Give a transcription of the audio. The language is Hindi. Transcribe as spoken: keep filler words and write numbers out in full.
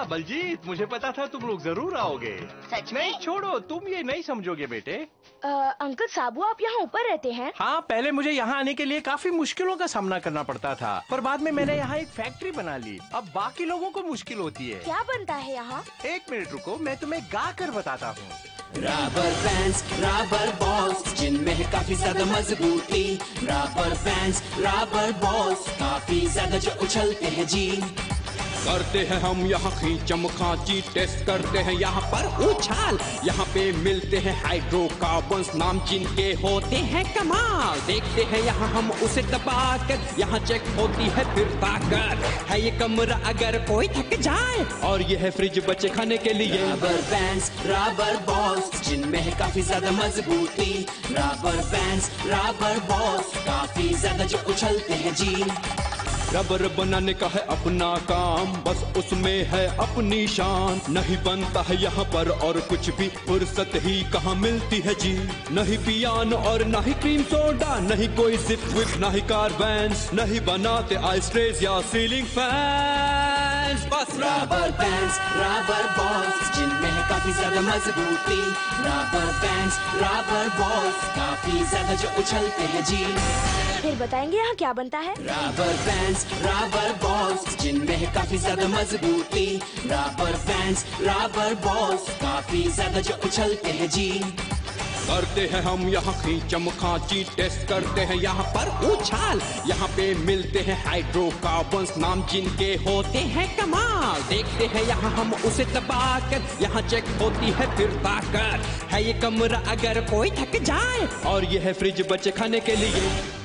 बलजीत, मुझे पता था तुम लोग जरूर आओगे। सच में? नहीं छोड़ो, तुम ये नहीं समझोगे बेटे। आ, अंकल साबू, आप यहाँ ऊपर रहते हैं? हाँ, पहले मुझे यहाँ आने के लिए काफी मुश्किलों का सामना करना पड़ता था, पर बाद में मैंने यहाँ एक फैक्ट्री बना ली। अब बाकी लोगों को मुश्किल होती है। क्या बनता है यहाँ? एक मिनट रुको, मैं तुम्हें गा कर बताता हूँ। रबर बैंड्स, रबर बॉल्स, जिनमें है काफी ज्यादा मजबूती। रबर बैंड्स, रबर बॉल्स, काफी ज्यादा जो उछलते हैं जी। करते हैं हम यहाँ खींचम खांची, टेस्ट करते हैं यहाँ पर उछाल। यहाँ पे मिलते हैं हाइड्रोकार्बन्स, नाम जिनके होते हैं कमाल। देखते हैं यहाँ हम उसे दबाकर, यहाँ चेक होती है फिर ताकत। है ये कमरा अगर कोई थक जाए, और ये है फ्रिज बच्चे खाने के लिए। रबर बैंड्स, रबर बॉल्स, जिनमें है काफी ज्यादा मजबूती। रबर बैंड्स, रबर बॉल्स, काफी ज्यादा जो उछलते हैं जी। रबर बनाने का है अपना काम, बस उसमें है अपनी शान। नहीं बनता है यहाँ पर और कुछ भी, फुर्सत ही कहाँ मिलती है जी। नहीं पियानो और नहीं क्रीम सोडा, नहीं कोई जिप विप, नहीं कार्बन्स, नहीं बनाते आइस ट्रेज या सीलिंग फैंस। बस रबर बैंड्स, रबर बॉल्स, जिनमें है काफी ज्यादा मजबूती। रबर बैंड्स, रबर बॉल्स, काफी ज्यादा जो उछलते हैं जी। फिर बताएंगे यहाँ क्या बनता है? रबर बैंड्स, रबर बॉल्स, जिनमें है काफी ज्यादा मजबूती। रबर बैंड्स, रबर बॉल्स, काफी ज्यादा जो उछलते हैं जी। करते हैं हम यहाँ खींचम खांची, टेस्ट करते हैं यहाँ पर उछाल। यहाँ पे मिलते हैं हाइड्रोकार्बन्स, नाम जिनके होते हैं कमाल। देखते हैं यहाँ हम उसे दबाकर, यहाँ चेक होती है फिर ताकत। है ये कमरा अगर कोई थक जाए, और ये है फ्रिज बच्चे खाने के लिए।